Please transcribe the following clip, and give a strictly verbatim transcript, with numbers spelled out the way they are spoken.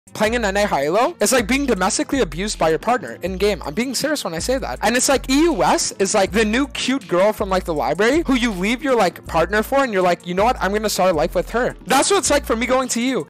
Playing an N A Hilo is like being domestically abused by your partner in game. I'm being serious when I say that. And it's like E U S is like the new cute girl from like the library who you leave your like partner for, and you're like, you know what? I'm gonna start life with her. That's what it's like for me going to E U.